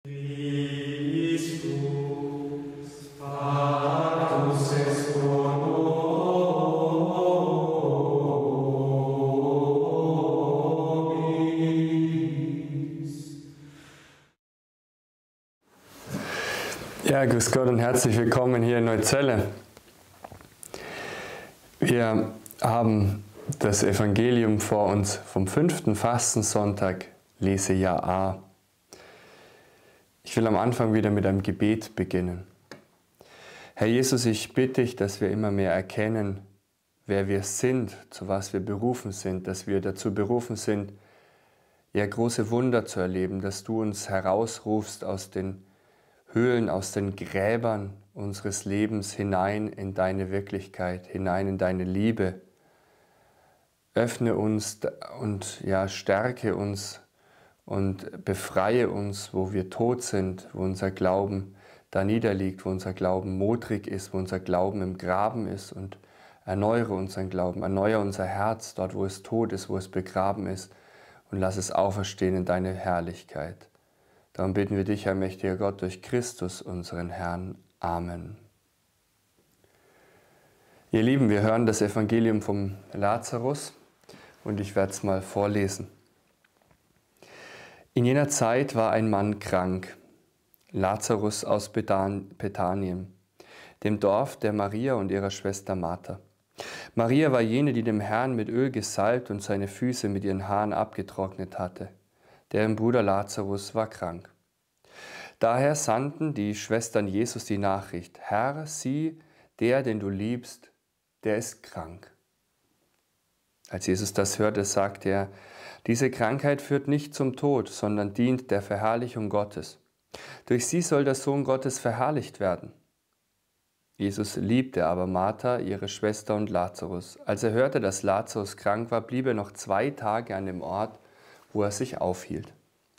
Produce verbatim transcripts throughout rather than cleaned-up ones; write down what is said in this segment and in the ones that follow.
Christus, Pactus est nobis. Ja, grüß Gott und herzlich willkommen hier in Neuzelle. Wir haben das Evangelium vor uns vom fünften Fastensonntag, Lesejahr A. Ich will am Anfang wieder mit einem Gebet beginnen. Herr Jesus, ich bitte dich, dass wir immer mehr erkennen, wer wir sind, zu was wir berufen sind, dass wir dazu berufen sind, ja, große Wunder zu erleben, dass du uns herausrufst aus den Höhlen, aus den Gräbern unseres Lebens hinein in deine Wirklichkeit, hinein in deine Liebe. Öffne uns und ja, stärke uns und befreie uns, wo wir tot sind, wo unser Glauben da niederliegt, wo unser Glauben modrig ist, wo unser Glauben im Graben ist, und erneuere unseren Glauben, erneuere unser Herz dort, wo es tot ist, wo es begraben ist, und lass es auferstehen in deine Herrlichkeit. Darum bitten wir dich, Herr mächtiger Gott, durch Christus, unseren Herrn. Amen. Ihr Lieben, wir hören das Evangelium vom Lazarus und ich werde es mal vorlesen. In jener Zeit war ein Mann krank, Lazarus aus Bethanien, dem Dorf der Maria und ihrer Schwester Martha. Maria war jene, die dem Herrn mit Öl gesalbt und seine Füße mit ihren Haaren abgetrocknet hatte. Deren Bruder Lazarus war krank. Daher sandten die Schwestern Jesus die Nachricht: Herr, sieh, der, den du liebst, der ist krank. Als Jesus das hörte, sagte er: Diese Krankheit führt nicht zum Tod, sondern dient der Verherrlichung Gottes. Durch sie soll der Sohn Gottes verherrlicht werden. Jesus liebte aber Martha, ihre Schwester und Lazarus. Als er hörte, dass Lazarus krank war, blieb er noch zwei Tage an dem Ort, wo er sich aufhielt.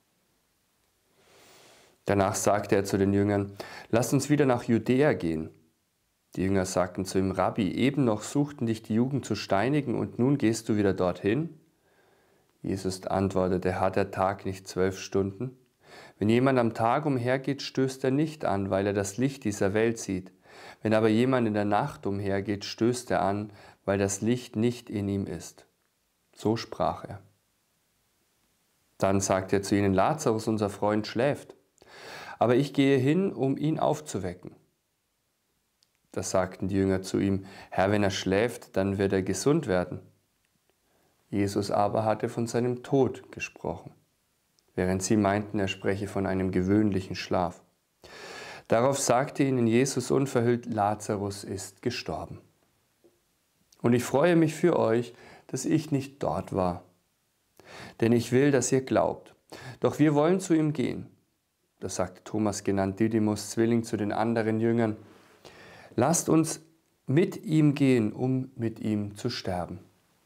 Danach sagte er zu den Jüngern: Lasst uns wieder nach Judäa gehen. Die Jünger sagten zu ihm: Rabbi, eben noch suchten dich die Jugend zu steinigen und nun gehst du wieder dorthin? Jesus antwortete: Hat der Tag nicht zwölf Stunden? Wenn jemand am Tag umhergeht, stößt er nicht an, weil er das Licht dieser Welt sieht. Wenn aber jemand in der Nacht umhergeht, stößt er an, weil das Licht nicht in ihm ist. So sprach er. Dann sagte er zu ihnen: Lazarus, unser Freund, schläft, aber ich gehe hin, um ihn aufzuwecken. Da sagten die Jünger zu ihm: Herr, wenn er schläft, dann wird er gesund werden. Jesus aber hatte von seinem Tod gesprochen, während sie meinten, er spreche von einem gewöhnlichen Schlaf. Darauf sagte ihnen Jesus unverhüllt: Lazarus ist gestorben. Und ich freue mich für euch, dass ich nicht dort war, denn ich will, dass ihr glaubt. Doch wir wollen zu ihm gehen. Da sagte Thomas, genannt Didymus, Zwilling, zu den anderen Jüngern: Lasst uns mit ihm gehen, um mit ihm zu sterben.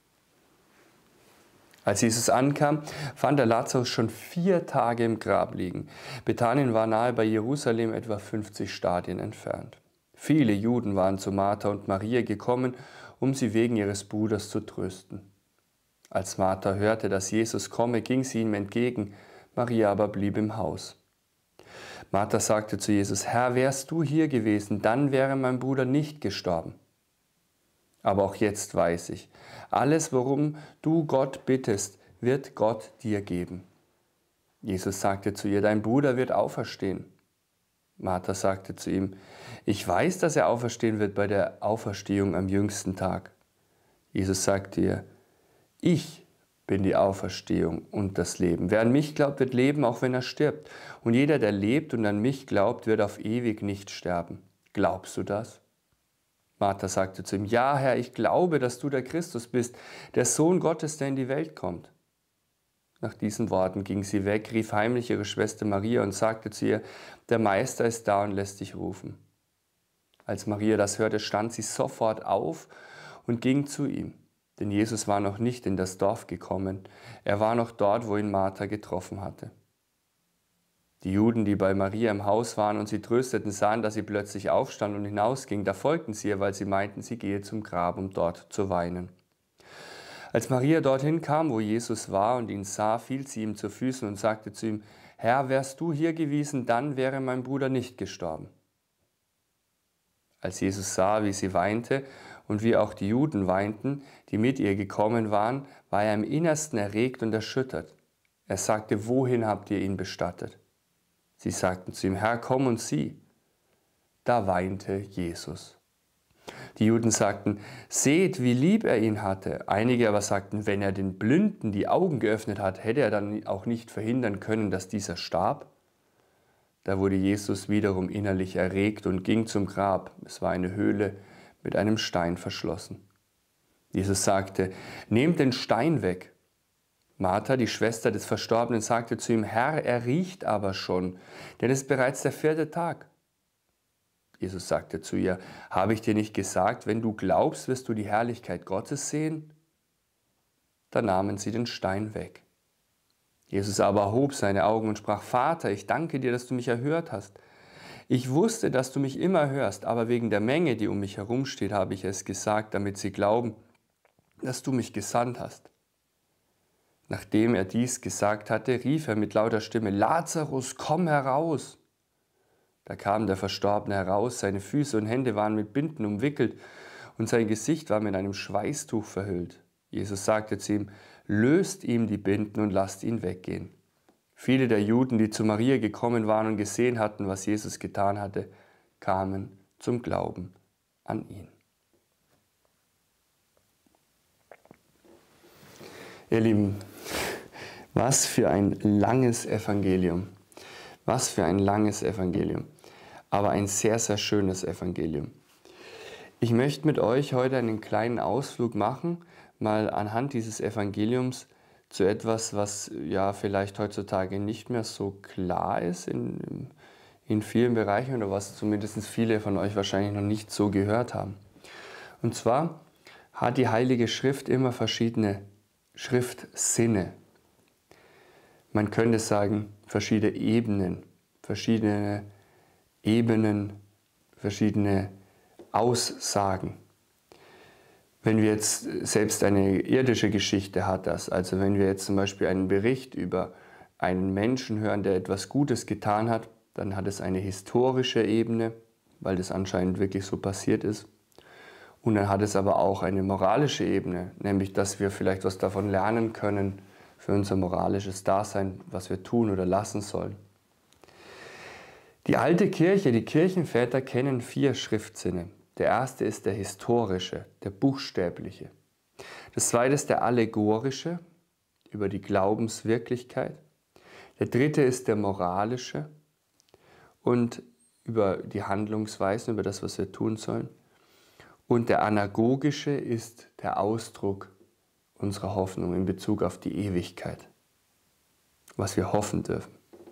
Als Jesus ankam, fand er Lazarus schon vier Tage im Grab liegen. Bethanien war nahe bei Jerusalem, etwa fünfzig Stadien entfernt. Viele Juden waren zu Martha und Maria gekommen, um sie wegen ihres Bruders zu trösten. Als Martha hörte, dass Jesus komme, ging sie ihm entgegen, Maria aber blieb im Haus. Martha sagte zu Jesus: Herr, wärst du hier gewesen, dann wäre mein Bruder nicht gestorben. Aber auch jetzt weiß ich, alles, worum du Gott bittest, wird Gott dir geben. Jesus sagte zu ihr: Dein Bruder wird auferstehen. Martha sagte zu ihm: Ich weiß, dass er auferstehen wird bei der Auferstehung am jüngsten Tag. Jesus sagte ihr: Ich bin die Auferstehung und das Leben. Wer an mich glaubt, wird leben, auch wenn er stirbt. Und jeder, der lebt und an mich glaubt, wird auf ewig nicht sterben. Glaubst du das? Martha sagte zu ihm: Ja, Herr, ich glaube, dass du der Christus bist, der Sohn Gottes, der in die Welt kommt. Nach diesen Worten ging sie weg, rief heimlich ihre Schwester Maria und sagte zu ihr: Der Meister ist da und lässt dich rufen. Als Maria das hörte, stand sie sofort auf und ging zu ihm. Denn Jesus war noch nicht in das Dorf gekommen, er war noch dort, wo ihn Martha getroffen hatte. Die Juden, die bei Maria im Haus waren und sie trösteten, sahen, dass sie plötzlich aufstand und hinausging. Da folgten sie ihr, weil sie meinten, sie gehe zum Grab, um dort zu weinen. Als Maria dorthin kam, wo Jesus war und ihn sah, fiel sie ihm zu Füßen und sagte zu ihm: Herr, wärst du hier gewesen, dann wäre mein Bruder nicht gestorben. Als Jesus sah, wie sie weinte und wie auch die Juden weinten, die mit ihr gekommen waren, war er im Innersten erregt und erschüttert. Er sagte, wohin habt ihr ihn bestattet? Sie sagten zu ihm, Herr, komm und sieh. Da weinte Jesus. Die Juden sagten, seht, wie lieb er ihn hatte. Einige aber sagten, wenn er den Blinden die Augen geöffnet hat, hätte er dann auch nicht verhindern können, dass dieser starb. Da wurde Jesus wiederum innerlich erregt und ging zum Grab. Es war eine Höhle mit einem Stein verschlossen. Jesus sagte, nehmt den Stein weg. Martha, die Schwester des Verstorbenen, sagte zu ihm, Herr, er riecht aber schon, denn es ist bereits der vierte Tag. Jesus sagte zu ihr, habe ich dir nicht gesagt, wenn du glaubst, wirst du die Herrlichkeit Gottes sehen? Da nahmen sie den Stein weg. Jesus aber erhob seine Augen und sprach, Vater, ich danke dir, dass du mich erhört hast. Ich wusste, dass du mich immer hörst, aber wegen der Menge, die um mich herumsteht, habe ich es gesagt, damit sie glauben, dass du mich gesandt hast. Nachdem er dies gesagt hatte, rief er mit lauter Stimme, Lazarus, komm heraus! Da kam der Verstorbene heraus, seine Füße und Hände waren mit Binden umwickelt und sein Gesicht war mit einem Schweißtuch verhüllt. Jesus sagte zu ihm, löst ihm die Binden und lasst ihn weggehen. Viele der Juden, die zu Maria gekommen waren und gesehen hatten, was Jesus getan hatte, kamen zum Glauben an ihn. Ihr Lieben, was für ein langes Evangelium. Was für ein langes Evangelium. Aber ein sehr, sehr schönes Evangelium. Ich möchte mit euch heute einen kleinen Ausflug machen, mal anhand dieses Evangeliums zu etwas, was ja vielleicht heutzutage nicht mehr so klar ist in, in vielen Bereichen oder was zumindest viele von euch wahrscheinlich noch nicht so gehört haben. Und zwar hat die Heilige Schrift immer verschiedene Schriftsinne. Man könnte sagen, verschiedene Ebenen, verschiedene Ebenen, verschiedene Aussagen. Wenn wir jetzt selbst eine irdische Geschichte hat das, also wenn wir jetzt zum Beispiel einen Bericht über einen Menschen hören, der etwas Gutes getan hat, dann hat es eine historische Ebene, weil das anscheinend wirklich so passiert ist. Und dann hat es aber auch eine moralische Ebene, nämlich dass wir vielleicht was davon lernen können für unser moralisches Dasein, was wir tun oder lassen sollen. Die alte Kirche, die Kirchenväter kennen vier Schriftsinne. Der erste ist der historische, der buchstäbliche. Das zweite ist der allegorische, über die Glaubenswirklichkeit. Der dritte ist der moralische und über die Handlungsweisen, über das, was wir tun sollen. Und der anagogische ist der Ausdruck unserer Hoffnung in Bezug auf die Ewigkeit, was wir hoffen dürfen.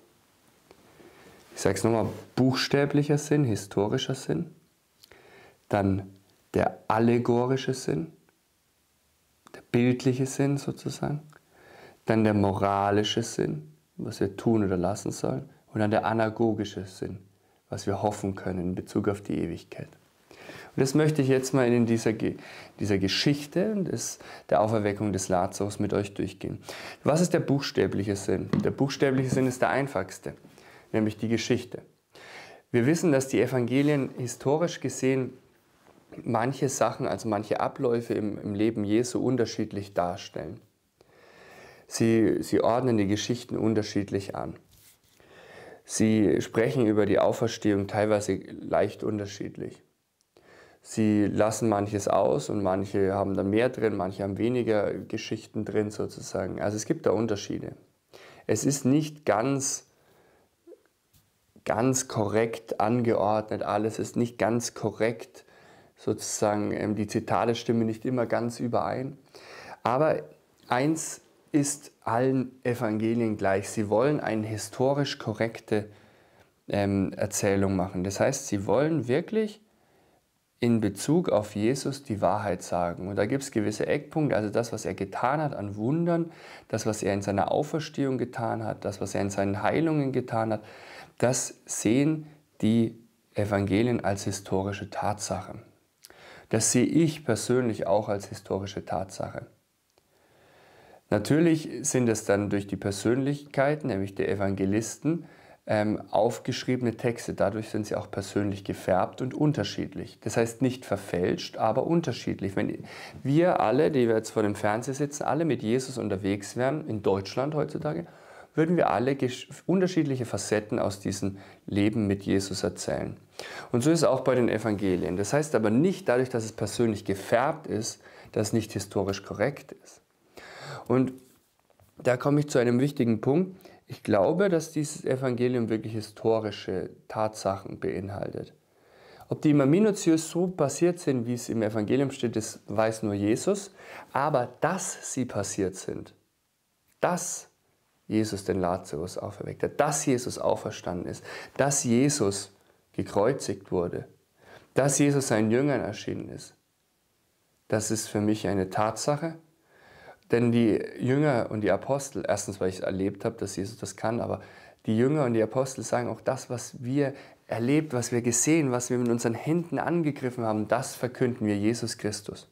Ich sage es nochmal, buchstäblicher Sinn, historischer Sinn, dann der allegorische Sinn, der bildliche Sinn sozusagen, dann der moralische Sinn, was wir tun oder lassen sollen, und dann der anagogische Sinn, was wir hoffen können in Bezug auf die Ewigkeit. Und das möchte ich jetzt mal in dieser, dieser Geschichte des, der Auferweckung des Lazarus mit euch durchgehen. Was ist der buchstäbliche Sinn? Der buchstäbliche Sinn ist der einfachste, nämlich die Geschichte. Wir wissen, dass die Evangelien historisch gesehen manche Sachen, also manche Abläufe im, im Leben Jesu unterschiedlich darstellen. Sie, sie ordnen die Geschichten unterschiedlich an. Sie sprechen über die Auferstehung teilweise leicht unterschiedlich. Sie lassen manches aus und manche haben da mehr drin, manche haben weniger Geschichten drin sozusagen. Also es gibt da Unterschiede. Es ist nicht ganz, ganz korrekt angeordnet, alles ist nicht ganz korrekt sozusagen, die Zitate stimmen nicht immer ganz überein. Aber eins ist allen Evangelien gleich, sie wollen eine historisch korrekte ähm, Erzählung machen. Das heißt, sie wollen wirklich in Bezug auf Jesus die Wahrheit sagen. Und da gibt es gewisse Eckpunkte, also das, was er getan hat an Wundern, das, was er in seiner Auferstehung getan hat, das, was er in seinen Heilungen getan hat, das sehen die Evangelien als historische Tatsache. Das sehe ich persönlich auch als historische Tatsache. Natürlich sind es dann durch die Persönlichkeit, nämlich der Evangelisten, ähm, aufgeschriebene Texte. Dadurch sind sie auch persönlich gefärbt und unterschiedlich. Das heißt nicht verfälscht, aber unterschiedlich. Wenn wir alle, die wir jetzt vor dem Fernseher sitzen, alle mit Jesus unterwegs wären, in Deutschland heutzutage, würden wir alle unterschiedliche Facetten aus diesem Leben mit Jesus erzählen. Und so ist es auch bei den Evangelien. Das heißt aber nicht dadurch, dass es persönlich gefärbt ist, dass es nicht historisch korrekt ist. Und da komme ich zu einem wichtigen Punkt. Ich glaube, dass dieses Evangelium wirklich historische Tatsachen beinhaltet. Ob die immer minutiös so passiert sind, wie es im Evangelium steht, das weiß nur Jesus. Aber dass sie passiert sind, dass Jesus den Lazarus auferweckt hat, dass Jesus auferstanden ist, dass Jesus gekreuzigt wurde, dass Jesus seinen Jüngern erschienen ist, das ist für mich eine Tatsache. Denn die Jünger und die Apostel, erstens, weil ich es erlebt habe, dass Jesus das kann, aber die Jünger und die Apostel sagen auch, das, was wir erlebt, was wir gesehen, was wir mit unseren Händen angegriffen haben, das verkünden wir Jesus Christus.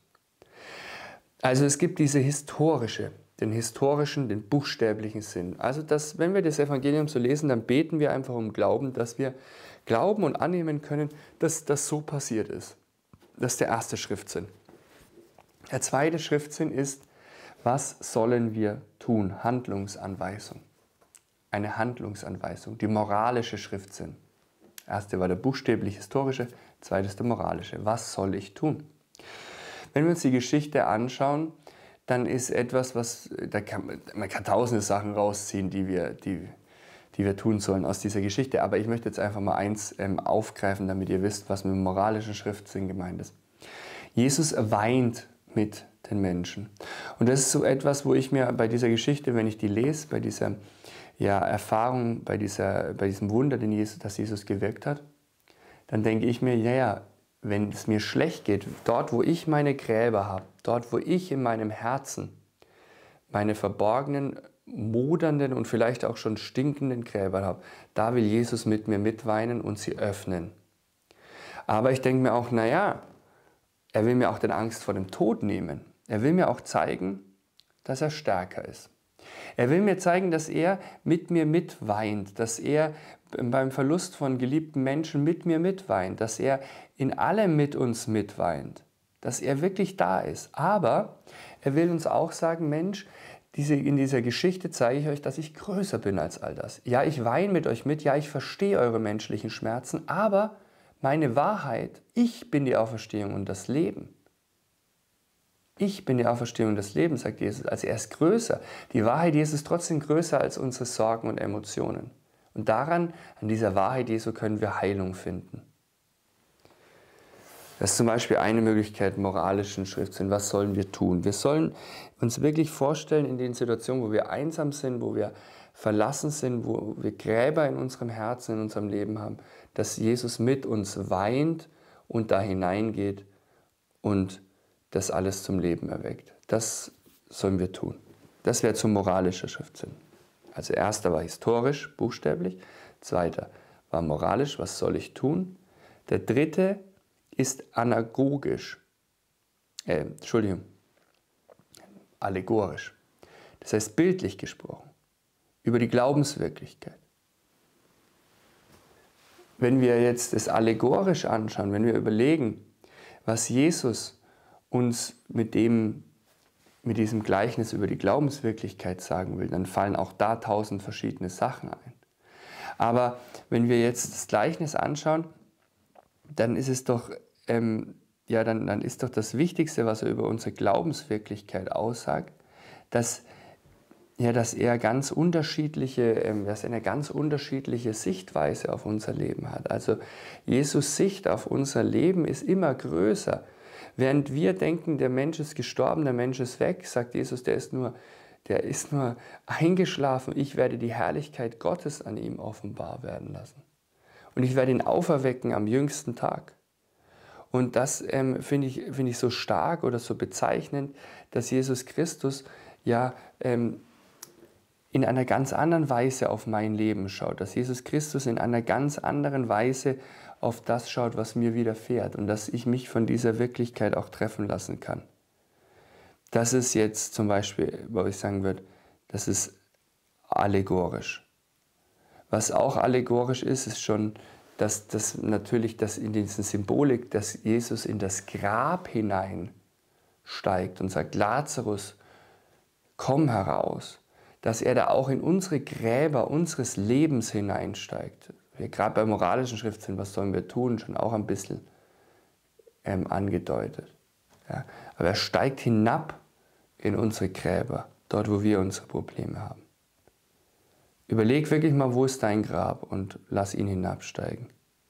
Also es gibt diese historische, den historischen, den buchstäblichen Sinn. Also dass, wenn wir das Evangelium so lesen, dann beten wir einfach um Glauben, dass wir glauben und annehmen können, dass das so passiert ist. Das ist der erste Schriftsinn. Der zweite Schriftsinn ist, was sollen wir tun? Handlungsanweisung. Eine Handlungsanweisung, die moralische Schriftsinn. Erste war der buchstäblich-historische, zweites der moralische. Was soll ich tun? Wenn wir uns die Geschichte anschauen, dann ist etwas, was, da kann, man kann tausende Sachen rausziehen, die wir, die, die wir tun sollen aus dieser Geschichte. Aber ich möchte jetzt einfach mal eins ähm, aufgreifen, damit ihr wisst, was mit dem moralischen Schriftsinn gemeint ist. Jesus weint mit den Menschen. Und das ist so etwas, wo ich mir bei dieser Geschichte, wenn ich die lese, bei dieser ja, Erfahrung, bei, dieser, bei diesem Wunder, den Jesus, das Jesus gewirkt hat, dann denke ich mir, ja, ja, wenn es mir schlecht geht, dort, wo ich meine Gräber habe, dort, wo ich in meinem Herzen meine verborgenen, modernden und vielleicht auch schon stinkenden Gräber habe, da will Jesus mit mir mitweinen und sie öffnen. Aber ich denke mir auch, naja, er will mir auch den Angst vor dem Tod nehmen. Er will mir auch zeigen, dass er stärker ist. Er will mir zeigen, dass er mit mir mitweint, dass er beim Verlust von geliebten Menschen mit mir mitweint, dass er in allem mit uns mitweint, dass er wirklich da ist. Aber er will uns auch sagen, Mensch, diese, in dieser Geschichte zeige ich euch, dass ich größer bin als all das. Ja, ich weine mit euch mit, ja, ich verstehe eure menschlichen Schmerzen, aber meine Wahrheit, ich bin die Auferstehung und das Leben. Ich bin die Auferstehung und das Leben, sagt Jesus. Also er ist größer. Die Wahrheit Jesu ist trotzdem größer als unsere Sorgen und Emotionen. Und daran, an dieser Wahrheit Jesu, können wir Heilung finden. Das ist zum Beispiel eine Möglichkeit moralischen Schriftsinn. Was sollen wir tun? Wir sollen uns wirklich vorstellen in den Situationen, wo wir einsam sind, wo wir verlassen sind, wo wir Gräber in unserem Herzen, in unserem Leben haben, dass Jesus mit uns weint und da hineingeht und das alles zum Leben erweckt. Das sollen wir tun. Das wäre zum moralischer Schriftsinn. Also erster war historisch, buchstäblich. Zweiter war moralisch, was soll ich tun? Der dritte ist anagogisch. Äh, Entschuldigung, allegorisch. Das heißt bildlich gesprochen. Über die Glaubenswirklichkeit. Wenn wir jetzt das allegorisch anschauen, wenn wir überlegen, was Jesus uns mit, dem, mit diesem Gleichnis über die Glaubenswirklichkeit sagen will, dann fallen auch da tausend verschiedene Sachen ein. Aber wenn wir jetzt das Gleichnis anschauen, dann ist es doch, ähm, ja, dann, dann ist doch das Wichtigste, was er über unsere Glaubenswirklichkeit aussagt, dass, ja, dass er ganz unterschiedliche, ähm, dass er eine ganz unterschiedliche Sichtweise auf unser Leben hat. Also Jesus' Sicht auf unser Leben ist immer größer. Während wir denken, der Mensch ist gestorben, der Mensch ist weg, sagt Jesus, der ist nur, der ist nur eingeschlafen. Ich werde die Herrlichkeit Gottes an ihm offenbar werden lassen. Und ich werde ihn auferwecken am jüngsten Tag. Und das ähm, finde ich, find ich so stark oder so bezeichnend, dass Jesus Christus ja ähm, in einer ganz anderen Weise auf mein Leben schaut. Dass Jesus Christus in einer ganz anderen Weise auf das schaut, was mir widerfährt und dass ich mich von dieser Wirklichkeit auch treffen lassen kann. Das ist jetzt zum Beispiel, wo ich sagen würde, das ist allegorisch. Was auch allegorisch ist, ist schon, dass das natürlich das in dieser Symbolik, dass Jesus in das Grab hineinsteigt und sagt, Lazarus, komm heraus. Dass er da auch in unsere Gräber unseres Lebens hineinsteigt. Wir gerade bei moralischen Schriften, was sollen wir tun, schon auch ein bisschen ähm, angedeutet. Ja. Aber er steigt hinab in unsere Gräber, dort wo wir unsere Probleme haben. Überleg wirklich mal, wo ist dein Grab und lass ihn hinabsteigen.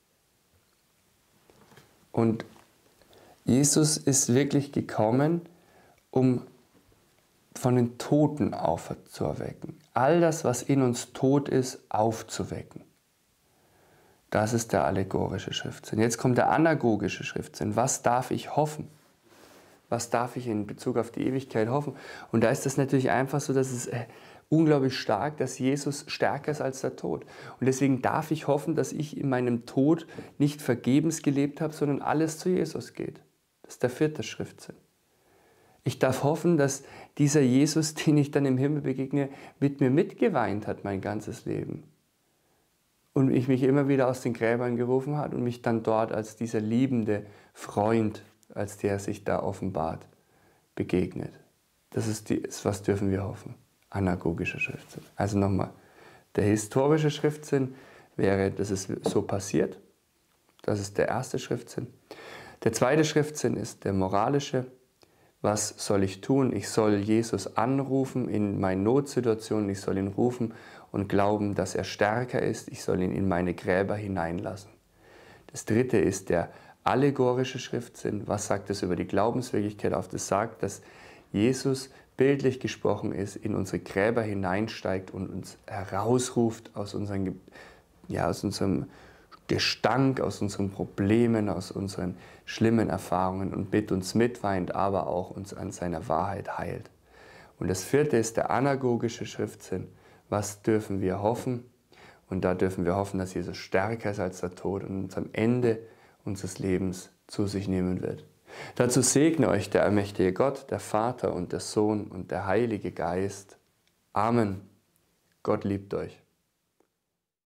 Und Jesus ist wirklich gekommen, um von den Toten aufzuerwecken. All das, was in uns tot ist, aufzuwecken. Das ist der allegorische Schriftsinn. Jetzt kommt der anagogische Schriftsinn. Was darf ich hoffen? Was darf ich in Bezug auf die Ewigkeit hoffen? Und da ist das natürlich einfach so, dass es äh, unglaublich stark, dass Jesus stärker ist als der Tod. Und deswegen darf ich hoffen, dass ich in meinem Tod nicht vergebens gelebt habe, sondern alles zu Jesus geht. Das ist der vierte Schriftsinn. Ich darf hoffen, dass dieser Jesus, den ich dann im Himmel begegne, mit mir mitgeweint hat mein ganzes Leben. Und ich mich immer wieder aus den Gräbern gerufen hat und mich dann dort als dieser liebende Freund, als der sich da offenbart, begegnet. Das ist, die, was dürfen wir hoffen? Anagogischer Schriftsinn. Also nochmal, der historische Schriftsinn wäre, dass es so passiert. Das ist der erste Schriftsinn. Der zweite Schriftsinn ist der moralische. Was soll ich tun? Ich soll Jesus anrufen in meinen Notsituationen. Ich soll ihn rufen und glauben, dass er stärker ist. Ich soll ihn in meine Gräber hineinlassen. Das dritte ist der allegorische Schriftsinn. Was sagt es über die Glaubenswirklichkeit auf? Das sagt, dass Jesus bildlich gesprochen ist, in unsere Gräber hineinsteigt und uns herausruft aus, unseren, ja, aus unserem Gestank, aus unseren Problemen, aus unseren schlimmen Erfahrungen und mit uns mitweint, aber auch uns an seiner Wahrheit heilt. Und das vierte ist der anagogische Schriftsinn. Was dürfen wir hoffen? Und da dürfen wir hoffen, dass Jesus stärker ist als der Tod und uns am Ende unseres Lebens zu sich nehmen wird. Dazu segne euch der allmächtige Gott, der Vater und der Sohn und der Heilige Geist. Amen. Gott liebt euch.